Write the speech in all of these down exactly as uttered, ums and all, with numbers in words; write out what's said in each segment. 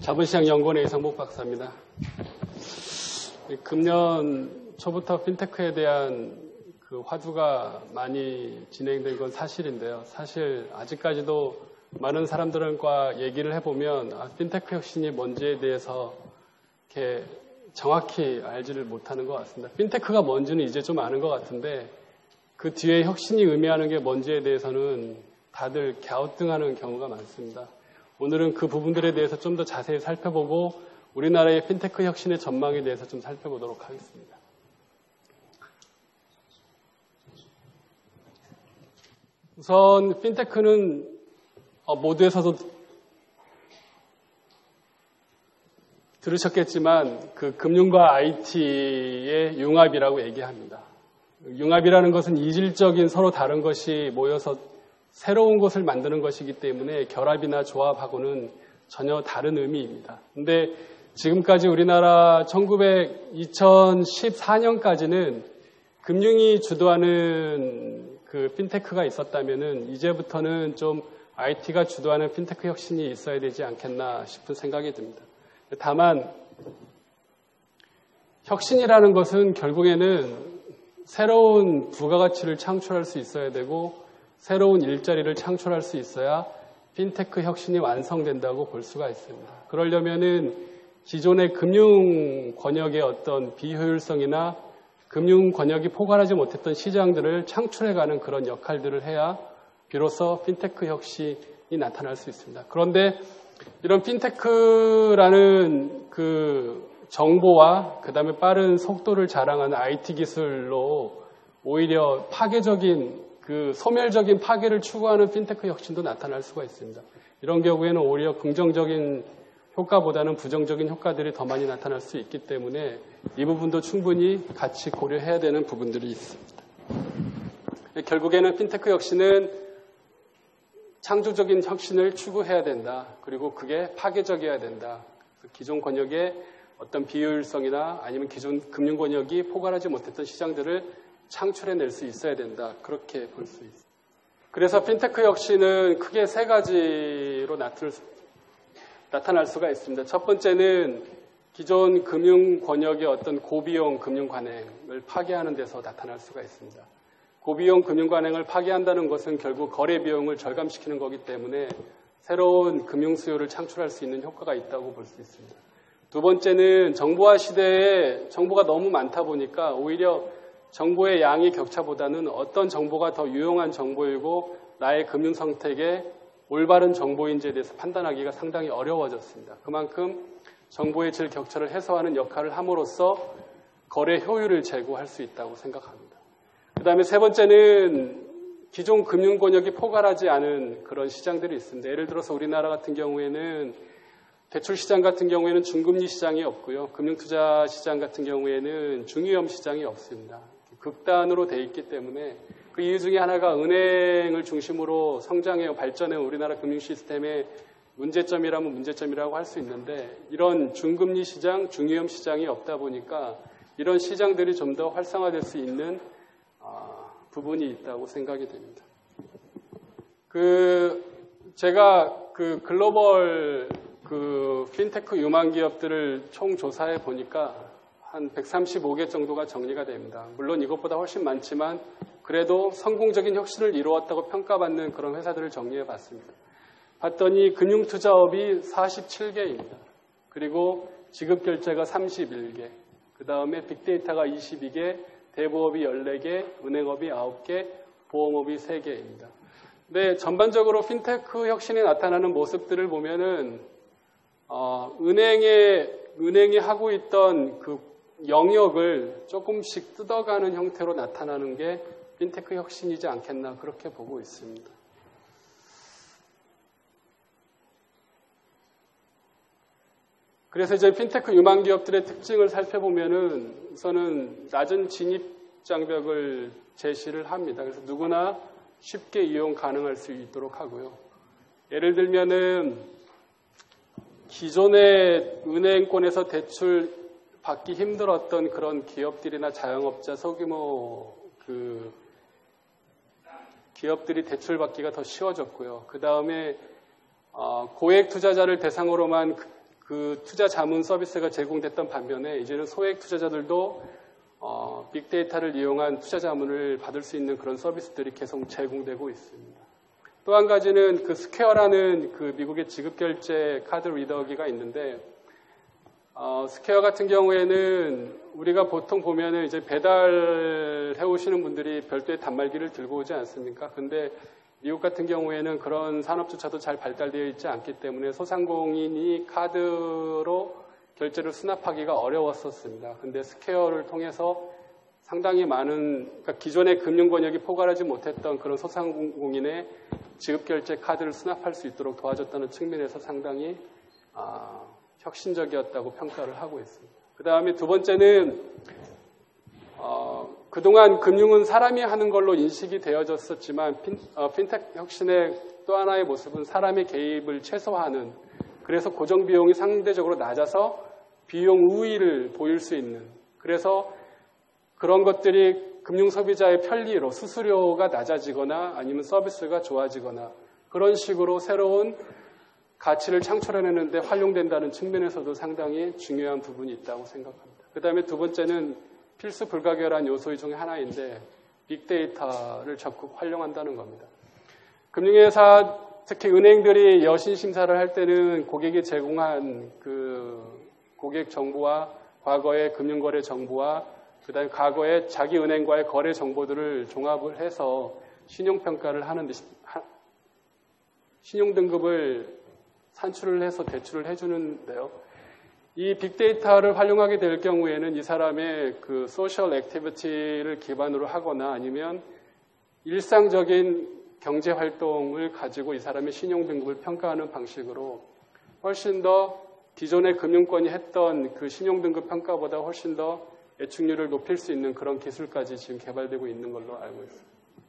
자본시장연구원의 이상복 박사입니다. 금년 초부터 핀테크에 대한 그 화두가 많이 진행된 건 사실인데요. 사실 아직까지도 많은 사람들과 얘기를 해보면 아, 핀테크 혁신이 뭔지에 대해서 이렇게 정확히 알지를 못하는 것 같습니다. 핀테크가 뭔지는 이제 좀 아는 것 같은데 그 뒤에 혁신이 의미하는 게 뭔지에 대해서는 다들 갸우뚱하는 경우가 많습니다. 오늘은 그 부분들에 대해서 좀 더 자세히 살펴보고 우리나라의 핀테크 혁신의 전망에 대해서 좀 살펴보도록 하겠습니다. 우선 핀테크는 모두에서도 들으셨겠지만 그 금융과 아이티의 융합이라고 얘기합니다. 융합이라는 것은 이질적인 서로 다른 것이 모여서 새로운 것을 만드는 것이기 때문에 결합이나 조합하고는 전혀 다른 의미입니다. 근데 지금까지 우리나라 이천십사 년까지는 금융이 주도하는 그 핀테크가 있었다면은 이제부터는 좀 아이티가 주도하는 핀테크 혁신이 있어야 되지 않겠나 싶은 생각이 듭니다. 다만 혁신이라는 것은 결국에는 새로운 부가가치를 창출할 수 있어야 되고 새로운 일자리를 창출할 수 있어야 핀테크 혁신이 완성된다고 볼 수가 있습니다. 그러려면은 기존의 금융 권역의 어떤 비효율성이나 금융 권역이 포괄하지 못했던 시장들을 창출해가는 그런 역할들을 해야 비로소 핀테크 혁신이 나타날 수 있습니다. 그런데 이런 핀테크라는 그 정보와 그 다음에 빠른 속도를 자랑하는 아이티 기술로 오히려 파괴적인 그 소멸적인 파괴를 추구하는 핀테크 혁신도 나타날 수가 있습니다. 이런 경우에는 오히려 긍정적인 효과보다는 부정적인 효과들이 더 많이 나타날 수 있기 때문에 이 부분도 충분히 같이 고려해야 되는 부분들이 있습니다. 결국에는 핀테크 혁신은 창조적인 혁신을 추구해야 된다. 그리고 그게 파괴적이어야 된다. 기존 권역의 어떤 비효율성이나 아니면 기존 금융 권역이 포괄하지 못했던 시장들을 창출해낼 수 있어야 된다. 그렇게 볼 수 있습니다. 그래서 핀테크 혁신은 크게 세 가지로 나타날 수가 있습니다. 첫 번째는 기존 금융 권역의 어떤 고비용 금융 관행을 파괴하는 데서 나타날 수가 있습니다. 고비용 금융 관행을 파괴한다는 것은 결국 거래 비용을 절감시키는 거기 때문에 새로운 금융 수요를 창출할 수 있는 효과가 있다고 볼 수 있습니다. 두 번째는 정보화 시대에 정보가 너무 많다 보니까 오히려 정보의 양의 격차보다는 어떤 정보가 더 유용한 정보이고 나의 금융 선택에 올바른 정보인지에 대해서 판단하기가 상당히 어려워졌습니다. 그만큼 정보의 질 격차를 해소하는 역할을 함으로써 거래 효율을 제고할 수 있다고 생각합니다. 그 다음에 세 번째는 기존 금융 권역이 포괄하지 않은 그런 시장들이 있습니다. 예를 들어서 우리나라 같은 경우에는 대출 시장 같은 경우에는 중금리 시장이 없고요. 금융투자 시장 같은 경우에는 중위험 시장이 없습니다. 극단으로 돼 있기 때문에 그 이유 중에 하나가 은행을 중심으로 성장해 발전해 우리나라 금융 시스템의 문제점이라면 문제점이라고 할 수 있는데 이런 중금리 시장, 중위험 시장이 없다 보니까 이런 시장들이 좀 더 활성화될 수 있는 어, 부분이 있다고 생각이 됩니다. 그 제가 그 글로벌 그 핀테크 유망 기업들을 총 조사해 보니까 한 백삼십오 개 정도가 정리가 됩니다. 물론 이것보다 훨씬 많지만 그래도 성공적인 혁신을 이루었다고 평가받는 그런 회사들을 정리해 봤습니다. 봤더니 금융투자업이 사십칠 개입니다. 그리고 지급결제가 삼십일 개, 그 다음에 빅데이터가 이십이 개, 대부업이 열네 개, 은행업이 아홉 개, 보험업이 세 개입니다. 근데 전반적으로 핀테크 혁신이 나타나는 모습들을 보면은 어, 은행에, 은행이 하고 있던 그 영역을 조금씩 뜯어가는 형태로 나타나는 게 핀테크 혁신이지 않겠나 그렇게 보고 있습니다. 그래서 이제 핀테크 유망 기업들의 특징을 살펴보면은 우선은 낮은 진입 장벽을 제시를 합니다. 그래서 누구나 쉽게 이용 가능할 수 있도록 하고요. 예를 들면은 기존의 은행권에서 대출 받기 힘들었던 그런 기업들이나 자영업자, 소규모 그 기업들이 대출 받기가 더 쉬워졌고요. 그 다음에 어, 고액 투자자를 대상으로만 그, 그 투자 자문 서비스가 제공됐던 반면에 이제는 소액 투자자들도 어, 빅데이터를 이용한 투자 자문을 받을 수 있는 그런 서비스들이 계속 제공되고 있습니다. 또 한 가지는 그 스퀘어라는 그 미국의 지급결제 카드 리더기가 있는데 어, 스퀘어 같은 경우에는 우리가 보통 보면은 이제 배달해 오시는 분들이 별도의 단말기를 들고 오지 않습니까? 근데 미국 같은 경우에는 그런 산업조차도 잘 발달되어 있지 않기 때문에 소상공인이 카드로 결제를 수납하기가 어려웠었습니다. 근데 스퀘어를 통해서 상당히 많은, 그러니까 기존의 금융 권역이 포괄하지 못했던 그런 소상공인의 지급결제 카드를 수납할 수 있도록 도와줬다는 측면에서 상당히 아, 혁신적이었다고 평가를 하고 있습니다. 그 다음에 두 번째는 어, 그동안 금융은 사람이 하는 걸로 인식이 되어졌었지만 핀, 어, 핀텍 혁신의 또 하나의 모습은 사람의 개입을 최소화하는, 그래서 고정비용이 상대적으로 낮아서 비용 우위를 보일 수 있는, 그래서 그런 것들이 금융소비자의 편리로 수수료가 낮아지거나 아니면 서비스가 좋아지거나 그런 식으로 새로운 가치를 창출해내는데 활용된다는 측면에서도 상당히 중요한 부분이 있다고 생각합니다. 그 다음에 두 번째는 필수 불가결한 요소 중에 하나인데 빅데이터를 적극 활용한다는 겁니다. 금융회사, 특히 은행들이 여신 심사를 할 때는 고객이 제공한 그 고객 정보와 과거의 금융거래 정보와 그 다음에 과거의 자기 은행과의 거래 정보들을 종합을 해서 신용평가를 하는데, 신용등급을 산출을 해서 대출을 해주는데요. 이 빅데이터를 활용하게 될 경우에는 이 사람의 그 소셜 액티비티를 기반으로 하거나 아니면 일상적인 경제 활동을 가지고 이 사람의 신용등급을 평가하는 방식으로 훨씬 더 기존의 금융권이 했던 그 신용등급 평가보다 훨씬 더 예측률을 높일 수 있는 그런 기술까지 지금 개발되고 있는 걸로 알고 있습니다.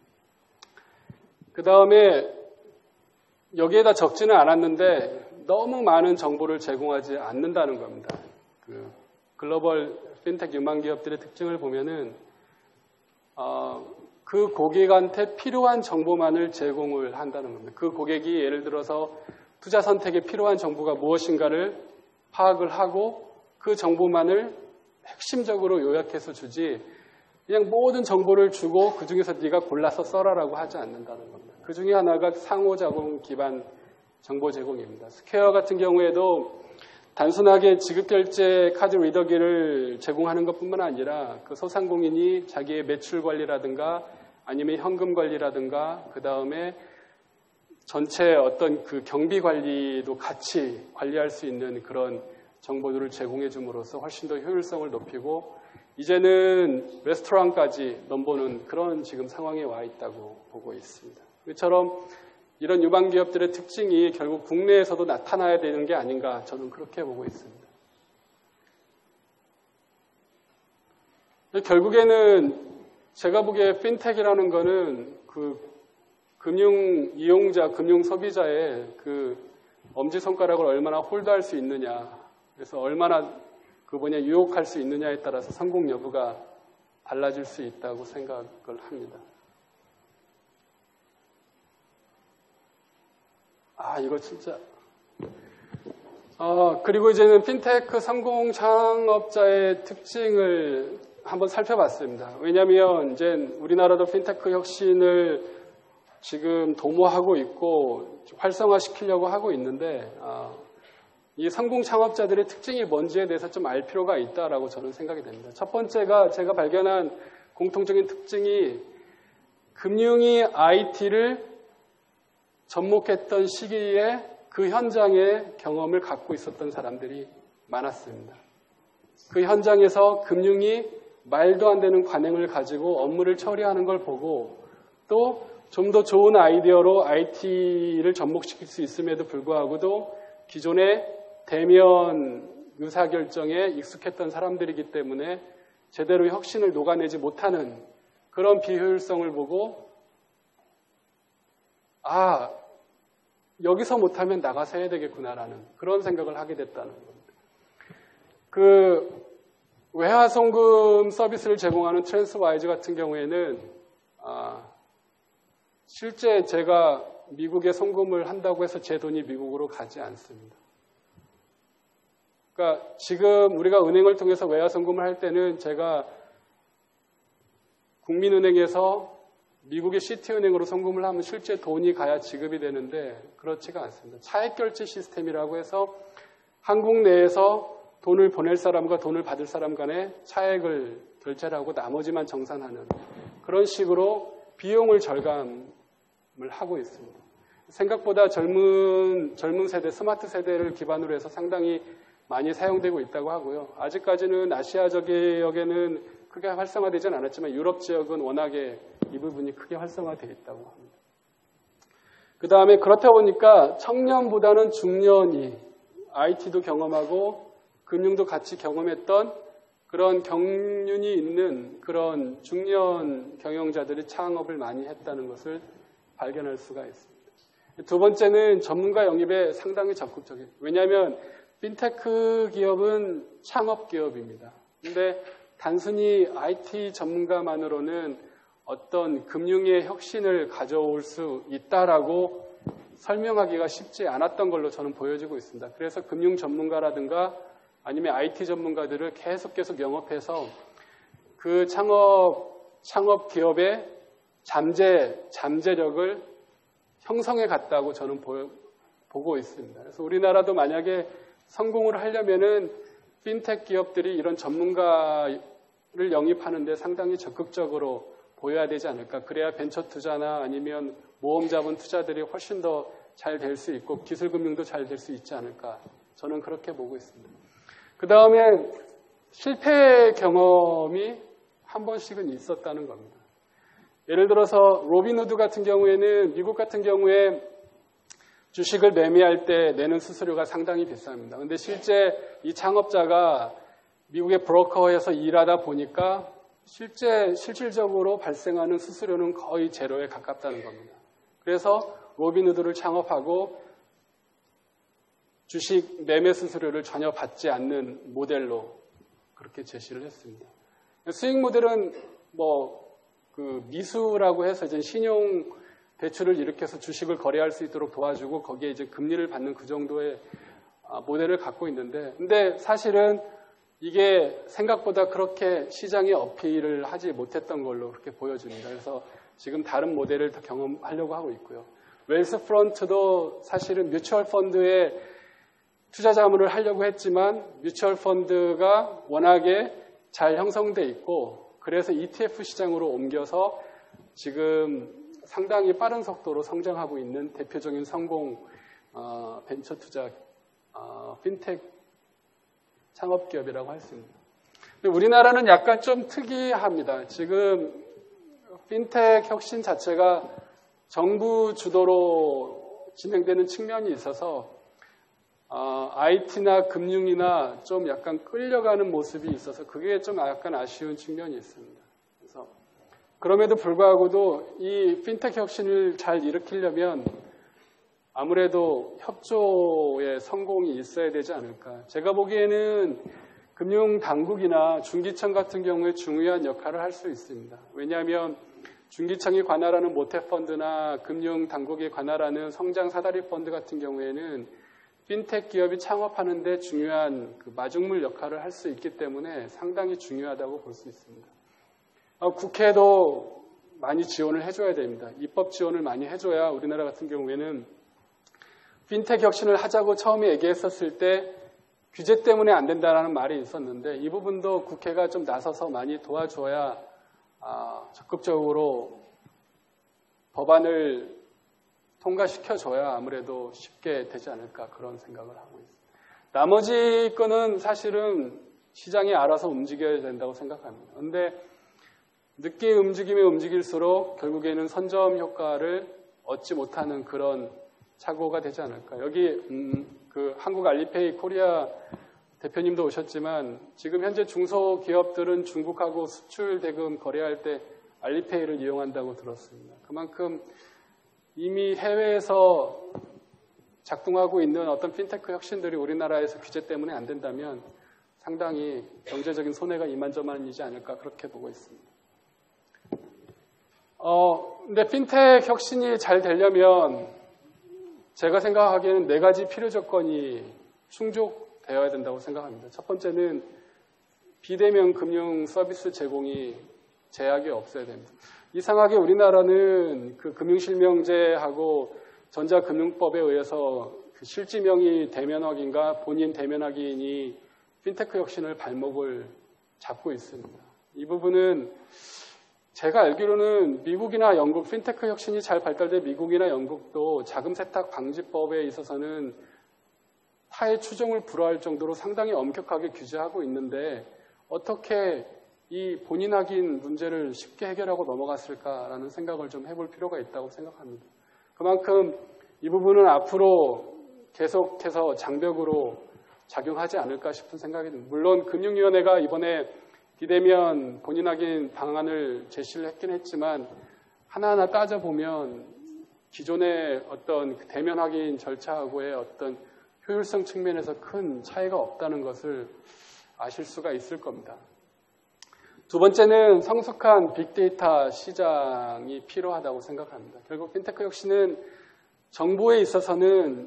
그 다음에 여기에다 적지는 않았는데 너무 많은 정보를 제공하지 않는다는 겁니다. 그 글로벌 핀텍 유망 기업들의 특징을 보면은 어, 그 고객한테 필요한 정보만을 제공을 한다는 겁니다. 그 고객이 예를 들어서 투자 선택에 필요한 정보가 무엇인가를 파악을 하고 그 정보만을 핵심적으로 요약해서 주지 그냥 모든 정보를 주고 그 중에서 네가 골라서 써라라고 하지 않는다는 겁니다. 그 중에 하나가 상호작용 기반 정보 제공입니다. 스퀘어 같은 경우에도 단순하게 지급결제 카드 리더기를 제공하는 것뿐만 아니라 그 소상공인이 자기의 매출 관리라든가 아니면 현금 관리라든가 그 다음에 전체 어떤 그 경비 관리도 같이 관리할 수 있는 그런 정보들을 제공해 줌으로써 훨씬 더 효율성을 높이고 이제는 레스토랑까지 넘보는 그런 지금 상황에 와 있다고 보고 있습니다. 이처럼 이런 유망기업들의 특징이 결국 국내에서도 나타나야 되는 게 아닌가 저는 그렇게 보고 있습니다. 결국에는 제가 보기에 핀텍이라는 거는 그 금융 이용자, 금융 소비자의 그 엄지손가락을 얼마나 홀드할 수 있느냐, 그래서 얼마나 그 뭐냐 유혹할 수 있느냐에 따라서 성공 여부가 달라질 수 있다고 생각을 합니다. 아, 이거 진짜. 어, 그리고 이제는 핀테크 성공 창업자의 특징을 한번 살펴봤습니다. 왜냐하면 이제 우리나라도 핀테크 혁신을 지금 도모하고 있고 활성화시키려고 하고 있는데 어, 이 성공 창업자들의 특징이 뭔지에 대해서 좀 알 필요가 있다라고 저는 생각이 됩니다. 첫 번째가 제가 발견한 공통적인 특징이 금융이 아이티를 접목했던 시기에 그 현장의 경험을 갖고 있었던 사람들이 많았습니다. 그 현장에서 금융이 말도 안 되는 관행을 가지고 업무를 처리하는 걸 보고 또 좀 더 좋은 아이디어로 아이티를 접목시킬 수 있음에도 불구하고도 기존의 대면 의사결정에 익숙했던 사람들이기 때문에 제대로 혁신을 녹아내지 못하는 그런 비효율성을 보고 아, 여기서 못하면 나가서 해야 되겠구나라는 그런 생각을 하게 됐다는 겁니다. 그 외화송금 서비스를 제공하는 트랜스와이즈 같은 경우에는 아, 실제 제가 미국에 송금을 한다고 해서 제 돈이 미국으로 가지 않습니다. 그러니까 지금 우리가 은행을 통해서 외화 송금을 할 때는 제가 국민은행에서 미국의 시티은행으로 송금을 하면 실제 돈이 가야 지급이 되는데 그렇지가 않습니다. 차액결제 시스템이라고 해서 한국 내에서 돈을 보낼 사람과 돈을 받을 사람 간에 차액을 결제를 하고 나머지만 정산하는 그런 식으로 비용을 절감을 하고 있습니다. 생각보다 젊은, 젊은 세대, 스마트 세대를 기반으로 해서 상당히 많이 사용되고 있다고 하고요. 아직까지는 아시아 지역에는 크게 활성화되지는 않았지만 유럽 지역은 워낙에 이 부분이 크게 활성화되어 있다고 합니다. 그 다음에 그렇다 보니까 청년보다는 중년이 아이티도 경험하고 금융도 같이 경험했던 그런 경륜이 있는 그런 중년 경영자들이 창업을 많이 했다는 것을 발견할 수가 있습니다. 두 번째는 전문가 영입에 상당히 적극적이에요. 왜냐하면 핀테크 기업은 창업 기업입니다. 근데 단순히 아이티 전문가만으로는 어떤 금융의 혁신을 가져올 수 있다라고 설명하기가 쉽지 않았던 걸로 저는 보여지고 있습니다. 그래서 금융 전문가라든가 아니면 아이티 전문가들을 계속 계속 영업해서 그 창업, 창업 기업의 잠재, 잠재력을 형성해 갔다고 저는 보, 보고 있습니다. 그래서 우리나라도 만약에 성공을 하려면은 핀텍 기업들이 이런 전문가를 영입하는데 상당히 적극적으로 보여야 되지 않을까. 그래야 벤처 투자나 아니면 모험 자본 투자들이 훨씬 더 잘 될 수 있고 기술 금융도 잘 될 수 있지 않을까. 저는 그렇게 보고 있습니다. 그 다음에 실패 경험이 한 번씩은 있었다는 겁니다. 예를 들어서 로빈후드 같은 경우에는 미국 같은 경우에 주식을 매매할 때 내는 수수료가 상당히 비쌉니다. 그런데 실제 이 창업자가 미국의 브로커에서 일하다 보니까 실제 실질적으로 발생하는 수수료는 거의 제로에 가깝다는 겁니다. 그래서 로빈후드를 창업하고 주식 매매 수수료를 전혀 받지 않는 모델로 그렇게 제시를 했습니다. 수익 모델은 뭐 그 미수라고 해서 이제 신용 대출을 일으켜서 주식을 거래할 수 있도록 도와주고 거기에 이제 금리를 받는 그 정도의 모델을 갖고 있는데, 근데 사실은 이게 생각보다 그렇게 시장에 어필을 하지 못했던 걸로 그렇게 보여집니다. 그래서 지금 다른 모델을 더 경험하려고 하고 있고요. 웰스 프런트도 사실은 뮤추얼 펀드에 투자 자문을 하려고 했지만 뮤추얼 펀드가 워낙에 잘 형성돼 있고 그래서 이티에프 시장으로 옮겨서 지금 상당히 빠른 속도로 성장하고 있는 대표적인 성공 어, 벤처 투자 어, 핀텍 창업 기업이라고 할 수 있습니다. 근데 우리나라는 약간 좀 특이합니다. 지금 핀텍 혁신 자체가 정부 주도로 진행되는 측면이 있어서 어, 아이티나 금융이나 좀 약간 끌려가는 모습이 있어서 그게 좀 약간 아쉬운 측면이 있습니다. 그래서 그럼에도 불구하고도 이 핀텍 혁신을 잘 일으키려면 아무래도 협조의 성공이 있어야 되지 않을까. 제가 보기에는 금융당국이나 중기청 같은 경우에 중요한 역할을 할 수 있습니다. 왜냐하면 중기청이 관할하는 모태펀드나 금융당국이 관할하는 성장사다리펀드 같은 경우에는 핀텍 기업이 창업하는 데 중요한 그 마중물 역할을 할 수 있기 때문에 상당히 중요하다고 볼 수 있습니다. 어, 국회도 많이 지원을 해줘야 됩니다. 입법 지원을 많이 해줘야 우리나라 같은 경우에는 핀텍 혁신을 하자고 처음에 얘기했었을 때 규제 때문에 안 된다라는 말이 있었는데 이 부분도 국회가 좀 나서서 많이 도와줘야 아, 적극적으로 법안을 통과시켜줘야 아무래도 쉽게 되지 않을까 그런 생각을 하고 있습니다. 나머지 거는 사실은 시장이 알아서 움직여야 된다고 생각합니다. 그런데 늦게 움직이면 움직일수록 결국에는 선점 효과를 얻지 못하는 그런 착오가 되지 않을까. 여기 음, 그 한국 알리페이 코리아 대표님도 오셨지만 지금 현재 중소기업들은 중국하고 수출 대금 거래할 때 알리페이를 이용한다고 들었습니다. 그만큼 이미 해외에서 작동하고 있는 어떤 핀테크 혁신들이 우리나라에서 규제 때문에 안 된다면 상당히 경제적인 손해가 이만저만이지 않을까 그렇게 보고 있습니다. 어, 근데 핀텍 혁신이 잘 되려면 제가 생각하기에는 네 가지 필요 조건이 충족, 되어야 된다고 생각합니다. 첫 번째는 비대면 금융 서비스 제공이 제약이 없어야 됩니다. 이상하게 우리나라는 그 금융실명제하고 전자금융법에 의해서 그 실지명의 대면 확인과 본인 대면 확인이 핀테크 혁신을 발목을 잡고 있습니다. 이 부분은 제가 알기로는 미국이나 영국 핀테크 혁신이 잘 발달된 미국이나 영국도 자금 세탁 방지법에 있어서는 타의 추종을 불허할 정도로 상당히 엄격하게 규제하고 있는데 어떻게 이 본인 확인 문제를 쉽게 해결하고 넘어갔을까라는 생각을 좀 해볼 필요가 있다고 생각합니다. 그만큼 이 부분은 앞으로 계속해서 장벽으로 작용하지 않을까 싶은 생각이 듭니다. 물론 금융위원회가 이번에 비대면 본인 확인 방안을 제시를 했긴 했지만 하나하나 따져보면 기존의 어떤 대면 확인 절차하고의 어떤 효율성 측면에서 큰 차이가 없다는 것을 아실 수가 있을 겁니다. 두 번째는 성숙한 빅데이터 시장이 필요하다고 생각합니다. 결국 핀테크 혁신은 정보에 있어서는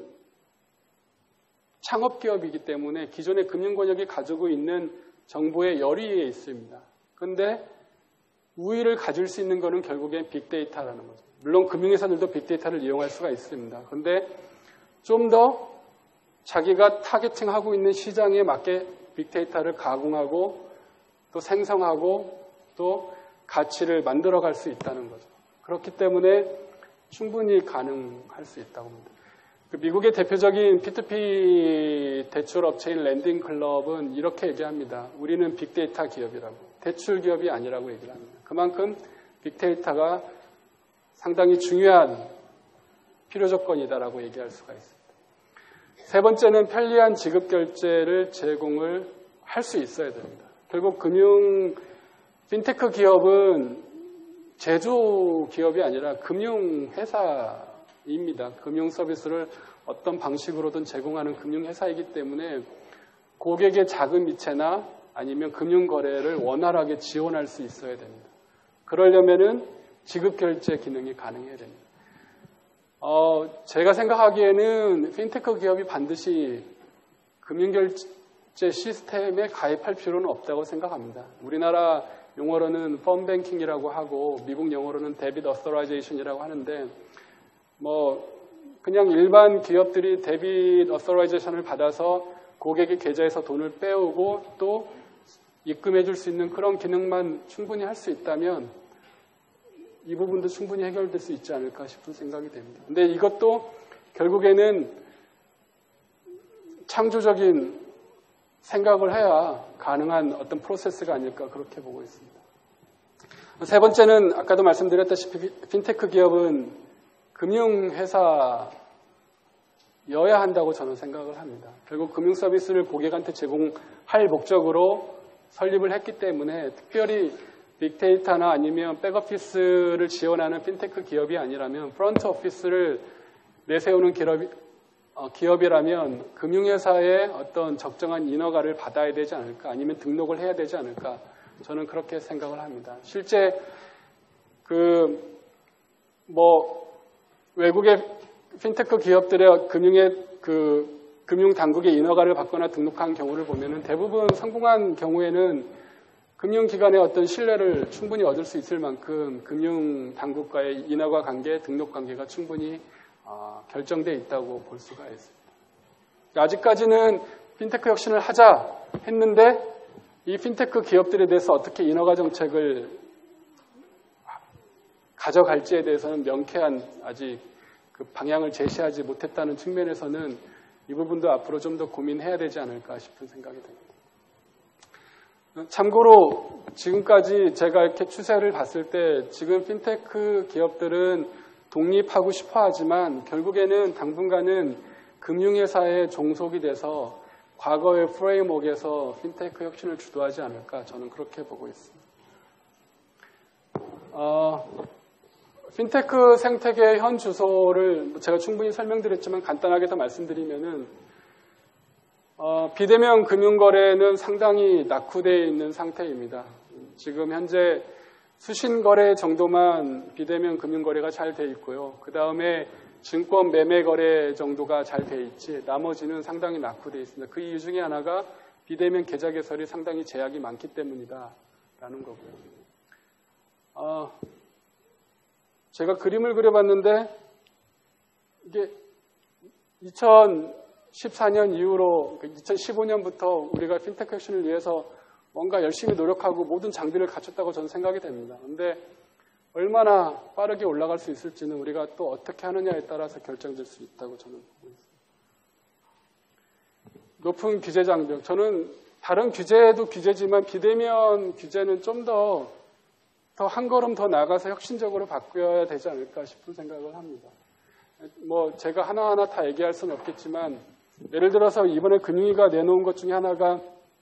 창업기업이기 때문에 기존의 금융권역이 가지고 있는 정보의 열의에 있습니다. 그런데 우위를 가질 수 있는 것은 결국엔 빅데이터라는 거죠. 물론 금융회사들도 빅데이터를 이용할 수가 있습니다. 그런데 좀 더 자기가 타겟팅하고 있는 시장에 맞게 빅데이터를 가공하고 또 생성하고 또 가치를 만들어갈 수 있다는 거죠. 그렇기 때문에 충분히 가능할 수 있다고 합니다. 그 미국의 대표적인 피투피 대출 업체인 랜딩 클럽은 이렇게 얘기합니다. 우리는 빅데이터 기업이라고, 대출 기업이 아니라고 얘기를 합니다. 그만큼 빅데이터가 상당히 중요한 필요 조건이다라고 얘기할 수가 있습니다. 세 번째는 편리한 지급 결제를 제공을 할 수 있어야 됩니다. 결국 금융 핀테크 기업은 제조 기업이 아니라 금융회사입니다. 금융 서비스를 어떤 방식으로든 제공하는 금융회사이기 때문에 고객의 자금 이체나 아니면 금융거래를 원활하게 지원할 수 있어야 됩니다. 그러려면은 지급결제 기능이 가능해야 됩니다. 어, 제가 생각하기에는 핀테크 기업이 반드시 금융결제 시스템에 가입할 필요는 없다고 생각합니다. 우리나라 용어로는 펀뱅킹이라고 하고 미국 용어로는 데빗 어서라이제이션이라고 하는데 뭐 그냥 일반 기업들이 데빗 어서라이제이션을 받아서 고객의 계좌에서 돈을 빼오고 또 입금해 줄 수 있는 그런 기능만 충분히 할 수 있다면 이 부분도 충분히 해결될 수 있지 않을까 싶은 생각이 됩니다. 근데 이것도 결국에는 창조적인 생각을 해야 가능한 어떤 프로세스가 아닐까 그렇게 보고 있습니다. 세 번째는 아까도 말씀드렸다시피 핀테크 기업은 금융회사여야 한다고 저는 생각을 합니다. 결국 금융 서비스를 고객한테 제공할 목적으로 설립을 했기 때문에 특별히 빅데이터나 아니면 백오피스를 지원하는 핀테크 기업이 아니라면 프런트 오피스를 내세우는 기업이, 어, 기업이라면 금융회사의 어떤 적정한 인허가를 받아야 되지 않을까 아니면 등록을 해야 되지 않을까 저는 그렇게 생각을 합니다. 실제 그 뭐 외국의 핀테크 기업들의 금융의 그 금융 당국의 인허가를 받거나 등록한 경우를 보면은 대부분 성공한 경우에는 금융기관의 어떤 신뢰를 충분히 얻을 수 있을 만큼 금융 당국과의 인허가 관계, 등록 관계가 충분히 어, 결정되어 있다고 볼 수가 있습니다. 아직까지는 핀테크 혁신을 하자 했는데 이 핀테크 기업들에 대해서 어떻게 인허가 정책을 가져갈지에 대해서는 명쾌한 아직 그 방향을 제시하지 못했다는 측면에서는 이 부분도 앞으로 좀 더 고민해야 되지 않을까 싶은 생각이 듭니다. 참고로 지금까지 제가 이렇게 추세를 봤을 때 지금 핀테크 기업들은 독립하고 싶어 하지만 결국에는 당분간은 금융회사에 종속이 돼서 과거의 프레임워크에서 핀테크 혁신을 주도하지 않을까 저는 그렇게 보고 있습니다. 어, 핀테크 생태계의 현 주소를 제가 충분히 설명드렸지만 간단하게 더 말씀드리면은 어, 비대면 금융거래는 상당히 낙후되어 있는 상태입니다. 지금 현재 수신거래 정도만 비대면 금융거래가 잘 돼 있고요. 그 다음에 증권 매매 거래 정도가 잘 돼 있지 나머지는 상당히 낙후되어 있습니다. 그 이유 중에 하나가 비대면 계좌 개설이 상당히 제약이 많기 때문이다라는 거고요. 어, 제가 그림을 그려봤는데 이게 이천십사 년 이후로 이천십오 년부터 우리가 핀테크 혁신을 위해서 뭔가 열심히 노력하고 모든 장비를 갖췄다고 저는 생각이 됩니다. 그런데 얼마나 빠르게 올라갈 수 있을지는 우리가 또 어떻게 하느냐에 따라서 결정될 수 있다고 저는 보고 있습니다. 높은 규제 장벽. 저는 다른 규제도 규제지만 비대면 규제는 좀 더 더 한 걸음 더 나가서 혁신적으로 바뀌어야 되지 않을까 싶은 생각을 합니다. 뭐 제가 하나하나 다 얘기할 수는 없겠지만 예를 들어서 이번에 금융위가 내놓은 것 중에 하나가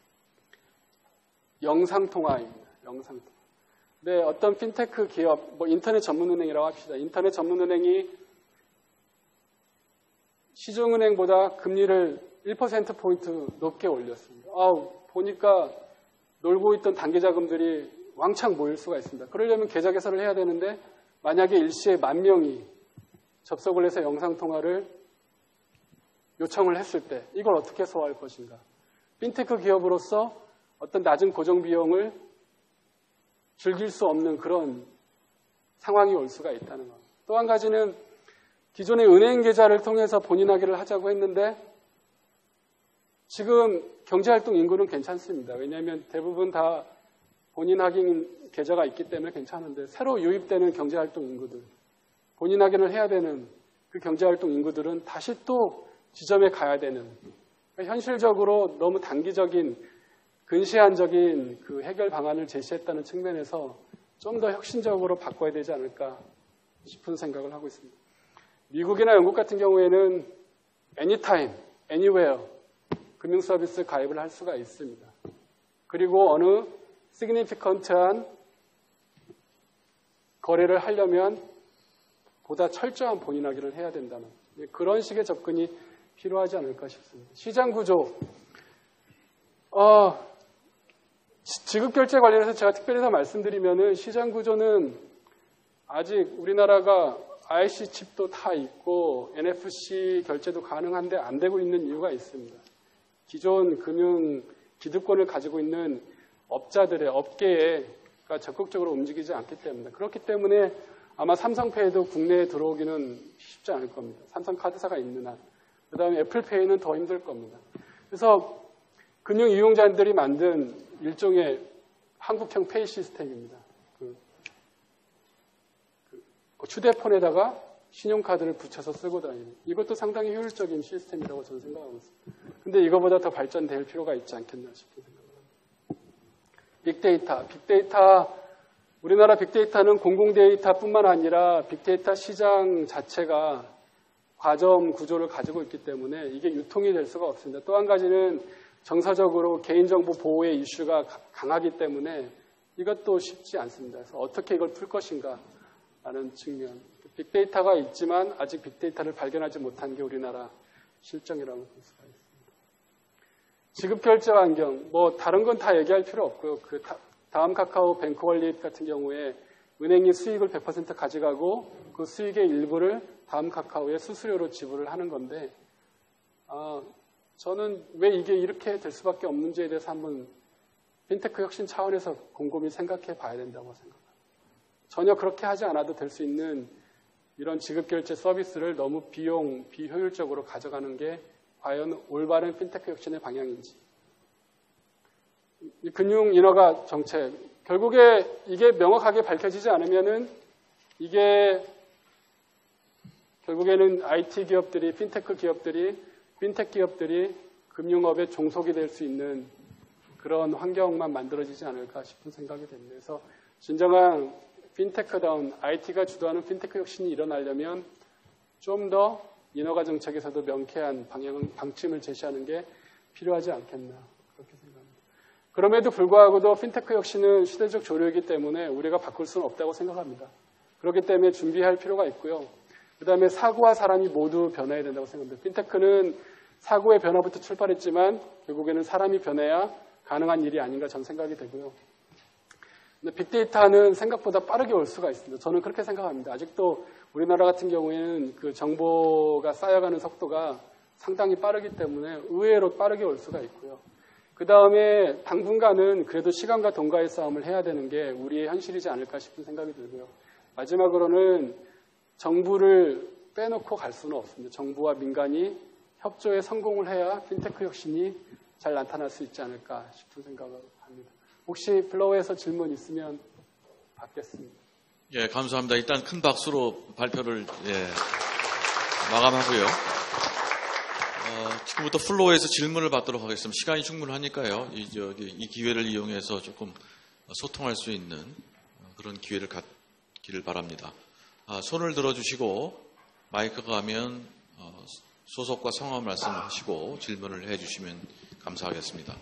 영상통화입니다. 영상통화. 네, 어떤 핀테크 기업, 뭐 인터넷 전문은행이라고 합시다. 인터넷 전문은행이 시중은행보다 금리를 일 퍼센트 포인트 높게 올렸습니다. 아우, 보니까 놀고 있던 단기자금들이 왕창 모일 수가 있습니다. 그러려면 계좌 개설을 해야 되는데 만약에 일시에 만 명이 접속을 해서 영상통화를 요청을 했을 때 이걸 어떻게 소화할 것인가. 핀테크 기업으로서 어떤 낮은 고정비용을 즐길 수 없는 그런 상황이 올 수가 있다는 것. 또 한 가지는 기존의 은행 계좌를 통해서 본인 확인을 하자고 했는데 지금 경제활동 인구는 괜찮습니다. 왜냐하면 대부분 다 본인 확인 계좌가 있기 때문에 괜찮은데 새로 유입되는 경제활동 인구들, 본인 확인을 해야 되는 그 경제활동 인구들은 다시 또 지점에 가야 되는 그러니까 현실적으로 너무 단기적인 근시안적인 그 해결 방안을 제시했다는 측면에서 좀 더 혁신적으로 바꿔야 되지 않을까 싶은 생각을 하고 있습니다. 미국이나 영국 같은 경우에는 anytime, anywhere 금융 서비스 가입을 할 수가 있습니다. 그리고 어느 significant한 거래를 하려면 보다 철저한 본인 확인을 해야 된다는 그런 식의 접근이 필요하지 않을까 싶습니다. 시장 구조. 어, 지급결제 관련해서 제가 특별히 더 말씀드리면은 시장 구조는 아직 우리나라가 아이씨 칩도 다 있고 엔에프씨 결제도 가능한데 안 되고 있는 이유가 있습니다. 기존 금융 기득권을 가지고 있는 업자들의 업계가 적극적으로 움직이지 않기 때문에 그렇기 때문에 아마 삼성페이도 국내에 들어오기는 쉽지 않을 겁니다. 삼성카드사가 있는 한. 그 다음에 애플페이는 더 힘들 겁니다. 그래서 금융 이용자들이 만든 일종의 한국형 페이 시스템입니다. 그, 그 휴대폰에다가 신용카드를 붙여서 쓰고 다니는 이것도 상당히 효율적인 시스템이라고 저는 생각하고 있습니다. 근데 이거보다 더 발전될 필요가 있지 않겠나 싶은 생각을 합니다. 빅데이터. 빅데이터 우리나라 빅데이터는 공공데이터뿐만 아니라 빅데이터 시장 자체가 과점 구조를 가지고 있기 때문에 이게 유통이 될 수가 없습니다. 또 한 가지는 정서적으로 개인정보 보호의 이슈가 강하기 때문에 이것도 쉽지 않습니다. 그래서 어떻게 이걸 풀 것인가 라는 측면. 빅데이터가 있지만 아직 빅데이터를 발견하지 못한 게 우리나라 실정이라고 볼 수가 있습니다. 지급결제 환경, 뭐 다른 건 다 얘기할 필요 없고요. 그 다음 카카오 뱅크월릿 같은 경우에 은행이 수익을 백 퍼센트 가져가고 그 수익의 일부를 다음 카카오에 수수료로 지불을 하는 건데 아, 저는 왜 이게 이렇게 될 수밖에 없는지에 대해서 한번 핀테크 혁신 차원에서 곰곰이 생각해 봐야 된다고 생각합니다. 전혀 그렇게 하지 않아도 될 수 있는 이런 지급결제 서비스를 너무 비용, 비효율적으로 가져가는 게 과연 올바른 핀테크 혁신의 방향인지. 이 금융인허가 정책, 결국에 이게 명확하게 밝혀지지 않으면은 이게 결국에는 아이티 기업들이, 핀테크 기업들이, 핀테크 기업들이 금융업에 종속이 될 수 있는 그런 환경만 만들어지지 않을까 싶은 생각이 됩니다. 그래서 진정한 핀테크다운 아이티가 주도하는 핀테크 혁신이 일어나려면 좀 더 인허가 정책에서도 명쾌한 방향, 방침을 제시하는 게 필요하지 않겠나 그렇게 생각합니다. 그럼에도 불구하고도 핀테크 혁신은 시대적 조류이기 때문에 우리가 바꿀 수는 없다고 생각합니다. 그렇기 때문에 준비할 필요가 있고요. 그 다음에 사고와 사람이 모두 변해야 된다고 생각합니다. 핀테크는 사고의 변화부터 출발했지만 결국에는 사람이 변해야 가능한 일이 아닌가 저는 생각이 되고요. 근데 빅데이터는 생각보다 빠르게 올 수가 있습니다. 저는 그렇게 생각합니다. 아직도 우리나라 같은 경우에는 그 정보가 쌓여가는 속도가 상당히 빠르기 때문에 의외로 빠르게 올 수가 있고요. 그 다음에 당분간은 그래도 시간과 돈과의 싸움을 해야 되는 게 우리의 현실이지 않을까 싶은 생각이 들고요. 마지막으로는 정부를 빼놓고 갈 수는 없습니다. 정부와 민간이 협조에 성공을 해야 핀테크 혁신이 잘 나타날 수 있지 않을까 싶은 생각을 합니다. 혹시 플로우에서 질문 있으면 받겠습니다. 예, 감사합니다. 일단 큰 박수로 발표를 예, 마감하고요. 어, 지금부터 플로우에서 질문을 받도록 하겠습니다. 시간이 충분하니까요. 이, 저기, 이 기회를 이용해서 조금 소통할 수 있는 그런 기회를 갖기를 바랍니다. 아, 손을 들어주시고 마이크가 가면 어, 소속과 성함 말씀하시고 질문을 해주시면 감사하겠습니다.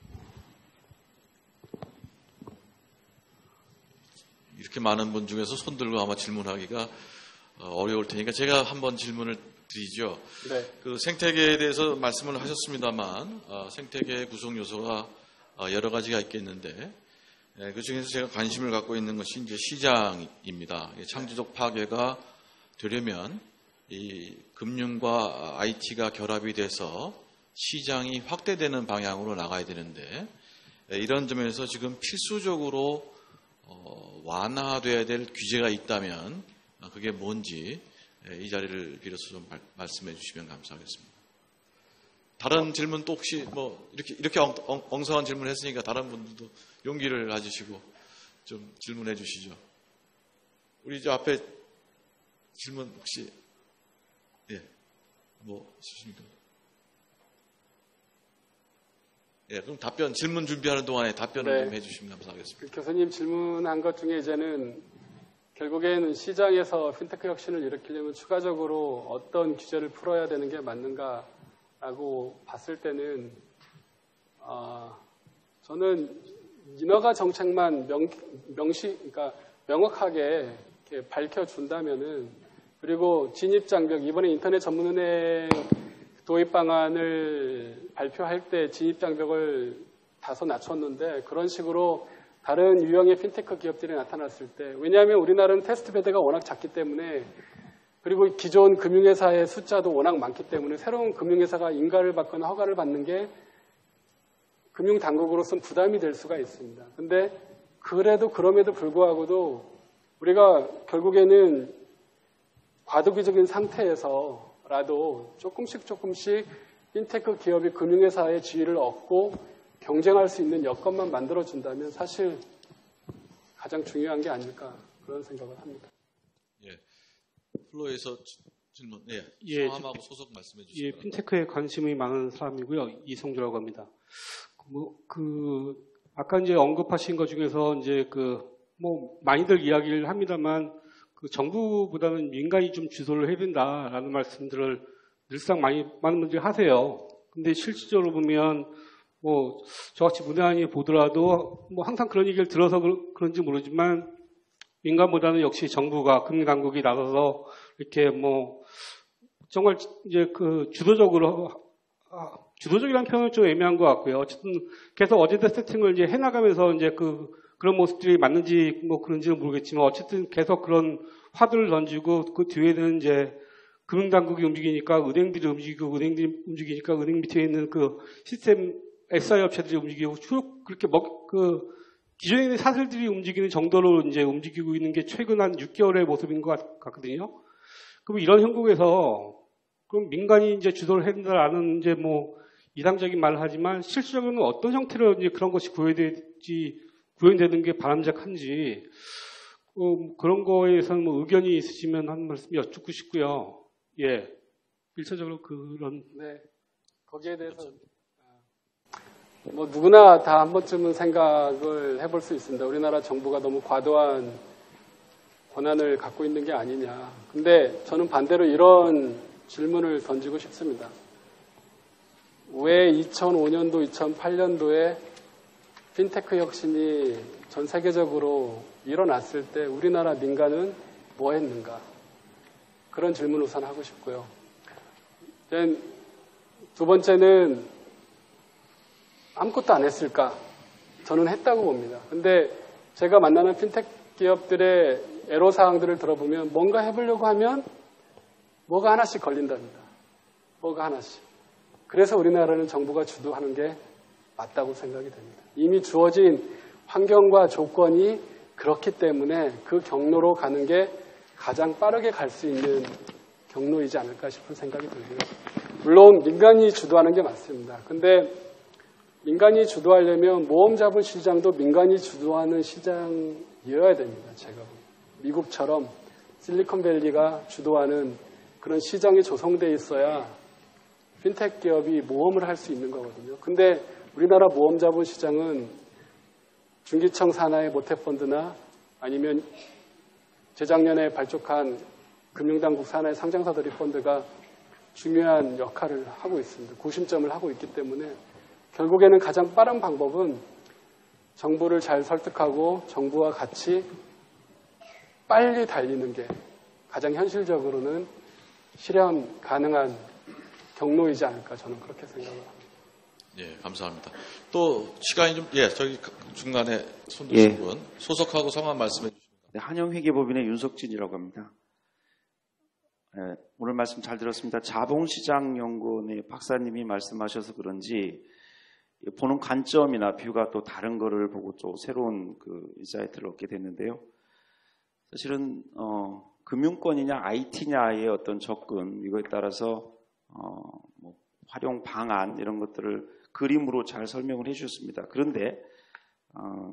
이렇게 많은 분 중에서 손 들고 아마 질문하기가 어려울 테니까 제가 한번 질문을 드리죠. 네. 그 생태계에 대해서 말씀을 하셨습니다만 어, 생태계의 구성 요소가 어, 여러 가지가 있겠는데 예, 그 중에서 제가 관심을 갖고 있는 것이 이제 시장입니다. 창조적 파괴가 되려면 이 금융과 아이티가 결합이 돼서 시장이 확대되는 방향으로 나가야 되는데 예, 이런 점에서 지금 필수적으로 어, 완화돼야 될 규제가 있다면 어, 그게 뭔지 예, 이 자리를 빌어서 좀 말, 말씀해 주시면 감사하겠습니다. 다른 질문 또 혹시 뭐 이렇게 이렇게 엉, 엉, 엉성한 질문을 했으니까 다른 분들도 용기를 가지시고 좀 질문해 주시죠. 우리 저 앞에 질문 혹시 예, 뭐 있으십니까? 예, 그럼 답변, 질문 준비하는 동안에 답변을 네. 좀 해주시면 감사하겠습니다. 그 교수님 질문한 것 중에 이제는 결국에는 시장에서 핀테크 혁신을 일으키려면 추가적으로 어떤 규제를 풀어야 되는 게 맞는가라고 봤을 때는 어, 저는 인허가 정책만 명, 명시, 그러니까 명확하게 이렇게 밝혀준다면은 그리고 진입장벽, 이번에 인터넷 전문은행 도입 방안을 발표할 때 진입장벽을 다소 낮췄는데 그런 식으로 다른 유형의 핀테크 기업들이 나타났을 때 왜냐하면 우리나라는 테스트베드가 워낙 작기 때문에 그리고 기존 금융회사의 숫자도 워낙 많기 때문에 새로운 금융회사가 인가를 받거나 허가를 받는 게 금융당국으로서는 부담이 될 수가 있습니다. 근데 그래도 그럼에도 불구하고도 우리가 결국에는 과도기적인 상태에서라도 조금씩 조금씩 핀테크 기업이 금융회사의 지위를 얻고 경쟁할 수 있는 여건만 만들어준다면 사실 가장 중요한 게 아닐까 그런 생각을 합니다. 예, 플로에서 질문, 예, 예, 성함하고 소속 말씀해 주시죠. 예, 핀테크에 관심이 많은 사람이고요. 이성주라고 합니다. 뭐, 그, 아까 이제 언급하신 것 중에서 이제 그, 뭐, 많이들 이야기를 합니다만, 그 정부보다는 민간이 좀 주도를 해야 된다라는 말씀들을 늘상 많이, 많은 분들이 하세요. 근데 실질적으로 보면, 뭐, 저같이 문외한이 보더라도, 뭐, 항상 그런 얘기를 들어서 그런지 모르지만, 민간보다는 역시 정부가, 금융당국이 나서서, 이렇게 뭐, 정말 이제 그 주도적으로, 아, 주도적이라는 표현은 좀 애매한 것 같고요. 어쨌든 계속 어제대 세팅을 이제 해나가면서 이제 그, 그런 모습들이 맞는지 뭐 그런지는 모르겠지만 어쨌든 계속 그런 화두를 던지고 그 뒤에는 이제 금융당국이 움직이니까 은행들이 움직이고 은행들이 움직이니까 은행 밑에 있는 그 시스템 에스아이 업체들이 움직이고 주로 그렇게 먹, 그 기존에 있는 사슬들이 움직이는 정도로 이제 움직이고 있는 게 최근 한 육 개월의 모습인 것 같거든요. 그럼 이런 형국에서 그럼 민간이 이제 주도를 해야 된다라는 이제 뭐 이상적인 말을 하지만 실질적으로는 어떤 형태로 이제 그런 것이 구현될지 구현되는 게 바람직한지 어, 그런 거에서는 뭐 의견이 있으시면 한 말씀 여쭙고 싶고요. 예, 일차적으로 그런 네, 거기에 대해서 뭐 누구나 다 한 번쯤은 생각을 해볼 수 있습니다. 우리나라 정부가 너무 과도한 권한을 갖고 있는 게 아니냐. 근데 저는 반대로 이런 질문을 던지고 싶습니다. 왜 이천오 년도, 이천팔 년도에 핀테크 혁신이 전 세계적으로 일어났을 때 우리나라 민간은 뭐 했는가? 그런 질문을 우선 하고 싶고요. 두 번째는 아무것도 안 했을까? 저는 했다고 봅니다. 근데 제가 만나는 핀텍 기업들의 애로사항들을 들어보면 뭔가 해보려고 하면 뭐가 하나씩 걸린답니다. 뭐가 하나씩. 그래서 우리나라는 정부가 주도하는 게 맞다고 생각이 됩니다. 이미 주어진 환경과 조건이 그렇기 때문에 그 경로로 가는 게 가장 빠르게 갈 수 있는 경로이지 않을까 싶은 생각이 들고요. 물론 민간이 주도하는 게 맞습니다. 근데 민간이 주도하려면 모험 자본 시장도 민간이 주도하는 시장이어야 됩니다. 제가 보기엔. 미국처럼 실리콘밸리가 주도하는 그런 시장이 조성돼 있어야 핀텍 기업이 모험을 할 수 있는 거거든요. 근데 우리나라 모험 자본 시장은 중기청 산하의 모태펀드나 아니면 재작년에 발족한 금융당국 산하의 상장사들이 펀드가 중요한 역할을 하고 있습니다. 구심점을 하고 있기 때문에 결국에는 가장 빠른 방법은 정부를 잘 설득하고 정부와 같이 빨리 달리는 게 가장 현실적으로는 실현 가능한 경로이지 않을까 저는 그렇게 생각을 합니다. 예, 감사합니다. 또 시간이 좀, 예, 저기 중간에 손 드신 예. 분 소속하고 성함 말씀해 주시면. 네, 한영회계법인의 윤석진이라고 합니다. 예, 오늘 말씀 잘 들었습니다. 자본시장연구원의 박사님이 말씀하셔서 그런지 보는 관점이나 뷰가 또 다른 거를 보고 또 새로운 그 인사이트를 얻게 됐는데요. 사실은 어, 금융권이냐 아이티냐의 어떤 접근 이거에 따라서 어, 뭐 활용 방안 이런 것들을 그림으로 잘 설명을 해주셨습니다. 그런데 어,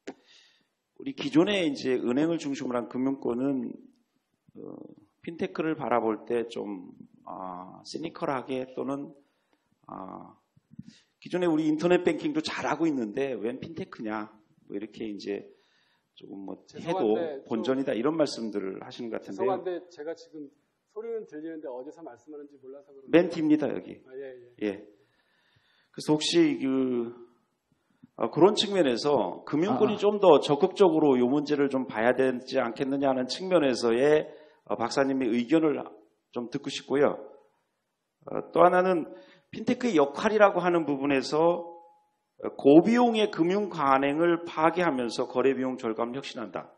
우리 기존에 이제 은행을 중심으로 한 금융권은 어, 핀테크를 바라볼 때 좀 아, 시니컬하게 또는 아, 기존에 우리 인터넷 뱅킹도 잘하고 있는데 웬 핀테크냐 뭐 이렇게 이제 조금 뭐 해도 본전이다 이런 말씀들을 하시는 것 같은데요. 죄송한데 제가 지금 소리는 들리는데 어디서 말씀하는지 몰라서 그런데. 맨 뒤입니다 여기. 아, 예, 예. 예. 그래서 혹시 그 어, 그런 측면에서 금융권이 아. 좀 더 적극적으로 이 문제를 좀 봐야 되지 않겠느냐 하는 측면에서의 어, 박사님의 의견을 좀 듣고 싶고요. 어, 또 하나는 핀테크의 역할이라고 하는 부분에서 고비용의 금융 관행을 파괴하면서 거래 비용 절감을 혁신한다.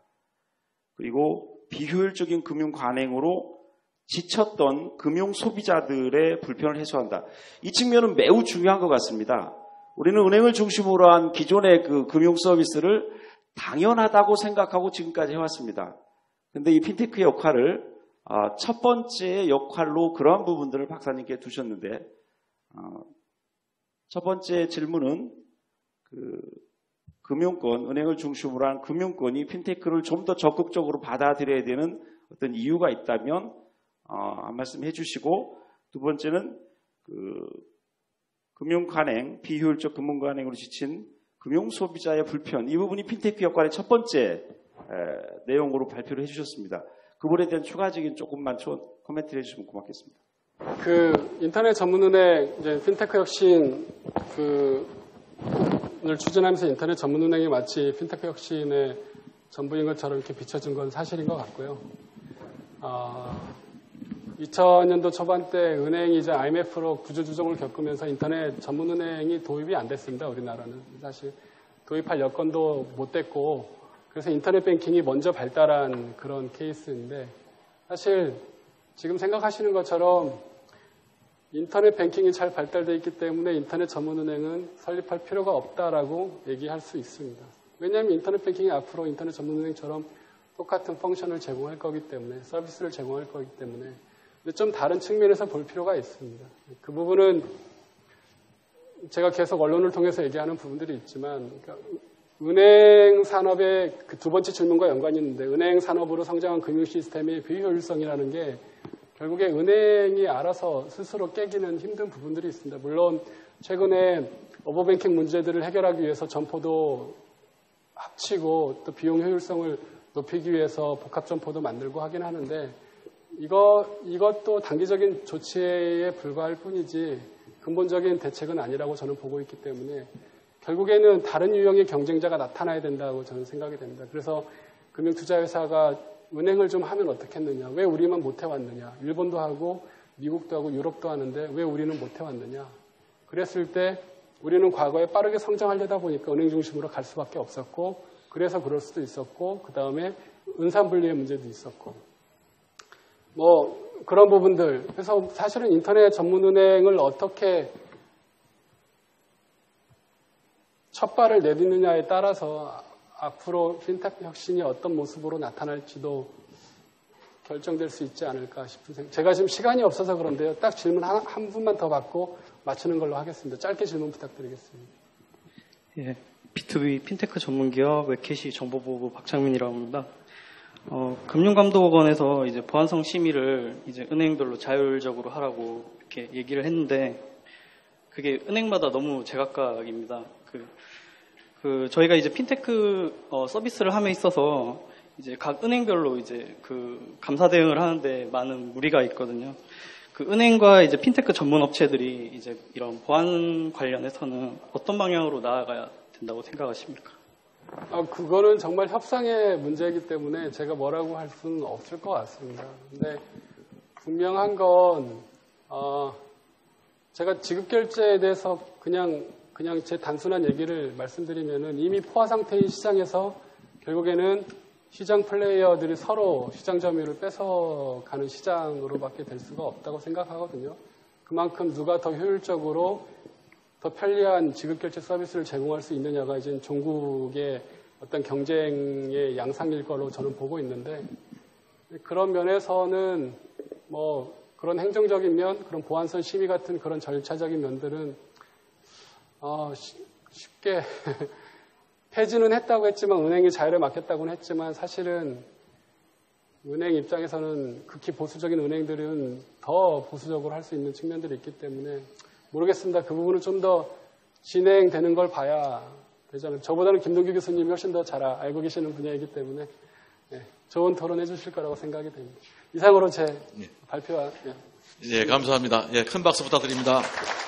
그리고 비효율적인 금융 관행으로 지쳤던 금융 소비자들의 불편을 해소한다. 이 측면은 매우 중요한 것 같습니다. 우리는 은행을 중심으로 한 기존의 그 금융 서비스를 당연하다고 생각하고 지금까지 해왔습니다. 그런데 이 핀테크의 역할을 첫 번째 역할로 그러한 부분들을 박사님께 두셨는데 첫 번째 질문은 그 금융권, 은행을 중심으로 한 금융권이 핀테크를 좀 더 적극적으로 받아들여야 되는 어떤 이유가 있다면 어, 한 말씀 해주시고 두 번째는 그 금융관행, 비효율적 금융관행으로 지친 금융소비자의 불편 이 부분이 핀테크 역할의 첫 번째 에, 내용으로 발표를 해주셨습니다. 그 부분에 대한 추가적인 조금만 코멘트를 해주시면 고맙겠습니다. 그 인터넷 전문은행 이제 핀테크 혁신 그를 추진하면서 인터넷 전문은행이 마치 핀테크 혁신의 전부인 것처럼 이렇게 비춰진 건 사실인 것 같고요. 어, 이천 년도 초반 때 은행이 이제 아이엠에프로 구조조정을 겪으면서 인터넷 전문은행이 도입이 안 됐습니다. 우리나라는 사실 도입할 여건도 못 됐고 그래서 인터넷 뱅킹이 먼저 발달한 그런 케이스인데 사실 지금 생각하시는 것처럼 인터넷 뱅킹이 잘 발달되어 있기 때문에 인터넷 전문은행은 설립할 필요가 없다라고 얘기할 수 있습니다. 왜냐하면 인터넷 뱅킹이 앞으로 인터넷 전문은행처럼 똑같은 펑션을 제공할 거기 때문에 서비스를 제공할 거기 때문에 근데 좀 다른 측면에서 볼 필요가 있습니다. 그 부분은 제가 계속 언론을 통해서 얘기하는 부분들이 있지만 그러니까 은행 산업의 그 두 번째 질문과 연관이 있는데 은행 산업으로 성장한 금융 시스템의 비효율성이라는 게 결국에 은행이 알아서 스스로 깨기는 힘든 부분들이 있습니다. 물론 최근에 오버뱅킹 문제들을 해결하기 위해서 점포도 합치고 또 비용 효율성을 높이기 위해서 복합 점포도 만들고 하긴 하는데 이거, 이것도 단기적인 조치에 불과할 뿐이지 근본적인 대책은 아니라고 저는 보고 있기 때문에 결국에는 다른 유형의 경쟁자가 나타나야 된다고 저는 생각이 됩니다. 그래서 금융투자회사가 은행을 좀 하면 어떻겠느냐. 왜 우리만 못 해왔느냐. 일본도 하고 미국도 하고 유럽도 하는데 왜 우리는 못 해왔느냐. 그랬을 때 우리는 과거에 빠르게 성장하려다 보니까 은행 중심으로 갈 수밖에 없었고 그래서 그럴 수도 있었고, 그 다음에 은산분리의 문제도 있었고, 뭐 그런 부분들. 그래서 사실은 인터넷 전문은행을 어떻게 첫 발을 내딛느냐에 따라서 앞으로 핀테크 혁신이 어떤 모습으로 나타날지도 결정될 수 있지 않을까 싶은 생각. 제가 지금 시간이 없어서 그런데요. 딱 질문 한, 한 분만 더 받고 맞추는 걸로 하겠습니다. 짧게 질문 부탁드리겠습니다. 예, 비투비 핀테크 전문기업 웹캐시 정보보부 박창민이라고 합니다. 어, 금융감독원에서 이제 보안성 심의를 이제 은행별로 자율적으로 하라고 이렇게 얘기를 했는데 그게 은행마다 너무 제각각입니다. 그, 그 저희가 이제 핀테크 어, 서비스를 함에 있어서 이제 각 은행별로 이제 그 감사 대응을 하는데 많은 무리가 있거든요. 그 은행과 이제 핀테크 전문 업체들이 이제 이런 보안 관련해서는 어떤 방향으로 나아가야 된다고 생각하십니까? 아, 그거는 정말 협상의 문제이기 때문에 제가 뭐라고 할 수는 없을 것 같습니다. 근데 분명한 건 어, 제가 지급결제에 대해서 그냥 그냥 제 단순한 얘기를 말씀드리면은 이미 포화 상태인 시장에서 결국에는 시장 플레이어들이 서로 시장 점유율을 뺏어가는 시장으로밖에 될 수가 없다고 생각하거든요. 그만큼 누가 더 효율적으로 더 편리한 지급결제 서비스를 제공할 수 있느냐가 이제 종국의 어떤 경쟁의 양상일 거로 저는 보고 있는데, 그런 면에서는 뭐 그런 행정적인 면, 그런 보안선 심의 같은 그런 절차적인 면들은 어, 쉽게 폐지는 했다고 했지만, 은행이 자율에 맡겼다고는 했지만, 사실은 은행 입장에서는 극히 보수적인 은행들은 더 보수적으로 할 수 있는 측면들이 있기 때문에 모르겠습니다. 그 부분은 좀 더 진행되는 걸 봐야 되잖아요. 저보다는 김동규 교수님이 훨씬 더 잘 알고 계시는 분야이기 때문에 네, 좋은 토론 해주실 거라고 생각이 됩니다. 이상으로 제 예. 발표와 예, 감사합니다. 예, 큰 박수 부탁드립니다.